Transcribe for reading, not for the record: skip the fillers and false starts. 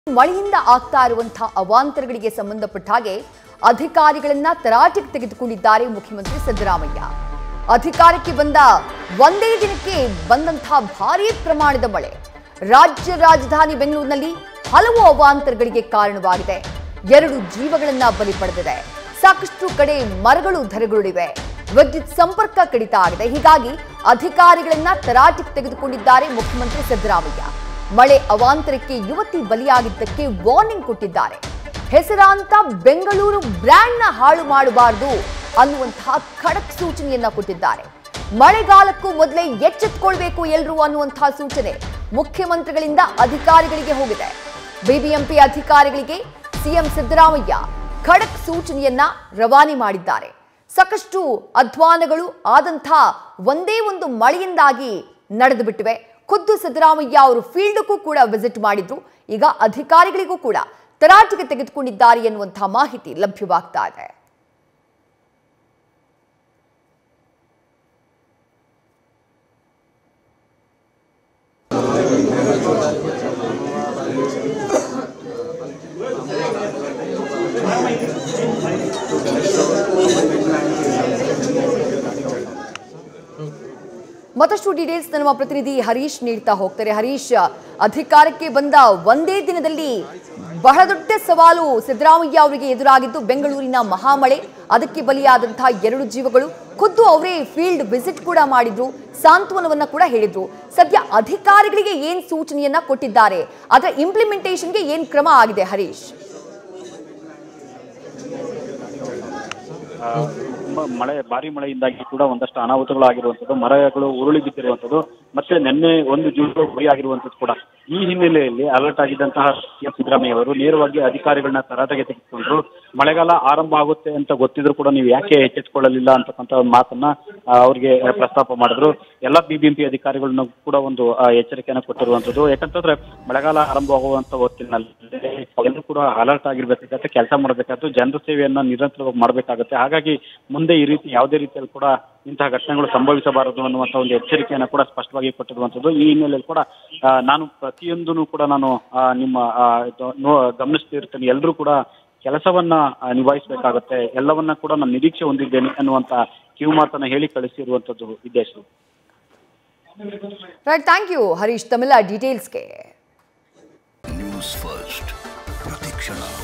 ಮಳೆಯಿಂದ ಆಗ್ತಾ ಇರುವಂತಹ ಅವಾಂತರಗಳಿಗೆ ಸಂಬಂಧಪಟ್ಟ ಹಾಗೆ ಅಧಿಕಾರಿಗಳನ್ನ ತರಾಟೆಗೆ ತೆಗೆದುಕೊಂಡಿದ್ದಾರೆ ಮುಖ್ಯಮಂತ್ರಿ ಸಿದ್ದರಾಮಯ್ಯ. ಅಧಿಕಾರಕ್ಕೆ ಬಂದ ಒಂದೇ ದಿನಕ್ಕೆ ಬಂದಂತಹ ಭಾರೀ ಪ್ರಮಾಣದ ಮಳೆ ರಾಜ್ಯ ರಾಜಧಾನಿ ಬೆಂಗಳೂರಿನಲ್ಲಿ ಹಲವು ಅವಾಂತರಗಳಿಗೆ ಕಾರಣವಾಗಿದೆ. 2 ಜೀವಗಳನ್ನ ಬಲಿ ಪಡೆದಿದೆ. ಸಾಕಷ್ಟು ಕಡೆ ಮರಗಳು ಧರೆಗುರುಳಿವೆ. ವಿದ್ಯುತ್ ಸಂಪರ್ಕ ಕಡಿತ ಆಗಿದೆ. ಹೀಗಾಗಿ ಅಧಿಕಾರಿಗಳನ್ನ ತರಾಟೆಗೆ ತೆಗೆದುಕೊಂಡಿದ್ದಾರೆ ಮುಖ್ಯಮಂತ್ರಿ ಸಿದ್ದರಾಮಯ್ಯ. ಮಳೆ ಅವಾಂತರಕ್ಕೆ ಯುವತಿ ಬಲಿಯಾಗಿದ್ದಕ್ಕೆ ವಾರ್ನಿಂಗ್ ಕೊಟ್ಟಿದ್ದಾರೆ. ಹೆಸರಾಂತ ಬೆಂಗಳೂರು ಬ್ರ್ಯಾಂಡ್ನ ಹಾಳು ಮಾಡಬಾರದು ಅನ್ನುವಂತಹ ಖಡಕ್ ಸೂಚನೆಯನ್ನ ಕೊಟ್ಟಿದ್ದಾರೆ. ಮಳೆಗಾಲಕ್ಕೂ ಮೊದಲೇ ಎಚ್ಚೆತ್ತುಕೊಳ್ಬೇಕು ಎಲ್ಲರೂ ಅನ್ನುವಂತಹ ಸೂಚನೆ ಮುಖ್ಯಮಂತ್ರಿಗಳಿಂದ ಅಧಿಕಾರಿಗಳಿಗೆ ಹೋಗಿದೆ. ಬಿಬಿಎಂಪಿ ಅಧಿಕಾರಿಗಳಿಗೆ ಸಿಎಂ ಸಿದ್ದರಾಮಯ್ಯ ಖಡಕ್ ಸೂಚನೆಯನ್ನ ರವಾನೆ ಮಾಡಿದ್ದಾರೆ. ಸಾಕಷ್ಟು ಅಧ್ವಾನಗಳು ಆದಂತಹ ಒಂದೇ ಒಂದು ಮಳೆಯಿಂದಾಗಿ ನಡೆದು ಬಿಟ್ಟಿವೆ. ಖುದ್ದು ಸಿದ್ದರಾಮಯ್ಯ ಅವರು ಫೀಲ್ಡ್ಗೂ ಕೂಡ ವಿಸಿಟ್ ಮಾಡಿದ್ರು. ಈಗ ಅಧಿಕಾರಿಗಳಿಗೂ ಕೂಡ ತರಾಟೆಗೆ ತೆಗೆದುಕೊಂಡಿದ್ದಾರೆ ಎನ್ನುವಂತಹ ಮಾಹಿತಿ ಲಭ್ಯವಾಗ್ತಾ ಇದೆ. ಮತ್ತಷ್ಟು ಡೀಟೇಲ್ಸ್ ನಮ್ಮ ಪ್ರತಿನಿಧಿ ಹರೀಶ್ ನೀಡ್ತಾ ಹೋಗ್ತಾರೆ. ಹರೀಶ್, ಅಧಿಕಾರಕ್ಕೆ ಬಂದ ಒಂದೇ ದಿನದಲ್ಲಿ ಬಹಳ ದೊಡ್ಡ ಸವಾಲು ಸಿದ್ದರಾಮಯ್ಯ ಅವರಿಗೆ ಎದುರಾಗಿದ್ದು ಬೆಂಗಳೂರಿನ ಮಹಾಮಳೆ. ಅದಕ್ಕೆ ಬಲಿಯಾದಂತಹ 2 ಜೀವಗಳು. ಖುದ್ದು ಅವರೇ ಫೀಲ್ಡ್ ವಿಸಿಟ್ ಕೂಡ ಮಾಡಿದ್ರು, ಸಾಂತ್ವನವನ್ನ ಕೂಡ ಹೇಳಿದ್ರು. ಸದ್ಯ ಅಧಿಕಾರಿಗಳಿಗೆ ಏನ್ ಸೂಚನೆಯನ್ನ ಕೊಟ್ಟಿದ್ದಾರೆ, ಅದರ ಇಂಪ್ಲಿಮೆಂಟೇಷನ್ಗೆ ಏನ್ ಕ್ರಮ ಆಗಿದೆ ಹರೀಶ್? ಭಾರಿ ಮಳೆಯಿಂದಾಗಿ ಕೂಡ ಒಂದಷ್ಟು ಅನಾಹುತಗಳಾಗಿರುವಂಥದ್ದು, ಮರಗಳು ಉರುಳಿ ಬಿದ್ದಿರುವಂಥದ್ದು, ಮತ್ತೆ ನಿನ್ನೆ 1 ಜೀವ ಗುರಿಯಾಗಿರುವಂಥದ್ದು ಕೂಡ. ಈ ಹಿನ್ನೆಲೆಯಲ್ಲಿ ಅಲರ್ಟ್ ಆಗಿದ್ದಂತಹ ಸಿಎಂ ಸಿದ್ದರಾಮಯ್ಯ ಅವರು ನೇರವಾಗಿ ಅಧಿಕಾರಿಗಳನ್ನ ತರಾಟೆಗೆ ತೆಗೆದುಕೊಂಡ್ರು. ಮಳೆಗಾಲ ಆರಂಭ ಆಗುತ್ತೆ ಅಂತ ಗೊತ್ತಿದ್ರು ಕೂಡ ನೀವು ಯಾಕೆ ಎಚ್ಚೆತ್ತುಕೊಳ್ಳಲಿಲ್ಲ ಅಂತಕ್ಕಂಥ ಒಂದು ಮಾತನ್ನ ಅವ್ರಿಗೆ ಪ್ರಸ್ತಾಪ ಮಾಡಿದ್ರು. ಎಲ್ಲ ಬಿಬಿಎಂಪಿ ಅಧಿಕಾರಿಗಳನ್ನ ಕೂಡ ಒಂದು ಎಚ್ಚರಿಕೆಯನ್ನು ಕೊಟ್ಟಿರುವಂಥದ್ದು. ಯಾಕಂತಂದ್ರೆ ಮಳೆಗಾಲ ಆರಂಭವಾಗುವಂತ ಹೊತ್ತಿನಲ್ಲಿ ಎಲ್ಲರೂ ಕೂಡ ಅಲರ್ಟ್ ಆಗಿರ್ಬೇಕಾಗತ್ತೆ, ಕೆಲಸ ಮಾಡಬೇಕಾಗುತ್ತೆ, ಜನರ ಸೇವೆಯನ್ನ ನಿರಂತರವಾಗಿ ಮಾಡಬೇಕಾಗುತ್ತೆ. ಹಾಗಾಗಿ ಮುಂದೆ ಈ ರೀತಿ ಯಾವುದೇ ರೀತಿಯಲ್ಲಿ ಕೂಡ ಇಂತಹ ಘಟನೆಗಳು ಸಂಭವಿಸಬಾರದು ಅನ್ನುವಂಥ ಒಂದು ಎಚ್ಚರಿಕೆಯನ್ನು ಕೂಡ ಸ್ಪಷ್ಟವಾಗಿ ಕೊಟ್ಟಿರುವಂಥದ್ದು. ಈ ಹಿನ್ನೆಲೆಯಲ್ಲಿ ಕೂಡ ನಾನು ಪ್ರತಿಯೊಂದನ್ನು ಕೂಡ ನಾನು ನಿಮ್ಮ ಗಮನಿಸ್ತಿರ್ತೇನೆ. ಎಲ್ಲರೂ ಕೂಡ ಕೆಲಸವನ್ನ ನಿಭಾಯಿಸಬೇಕಾಗತ್ತೆ, ಎಲ್ಲವನ್ನ ಕೂಡ ನಾನು ನಿರೀಕ್ಷೆ ಹೊಂದಿದ್ದೇನೆ ಅನ್ನುವಂತ ಕಿವಿ ಮಾತನ್ನ ಹೇಳಿ ಕಳಿಸಿರುವಂತದ್ದು ವಿದೇಶ. ರೈಟ್, ಥ್ಯಾಂಕ್ ಯು ಹರೀಶ್ ತಮ್ಮೆಲ್ಲ ಡೀಟೇಲ್ಸ್ಗೆ. ನ್ಯೂಸ್ ಫಸ್ಟ್ ಪ್ರತಿಕ್ಷಣ.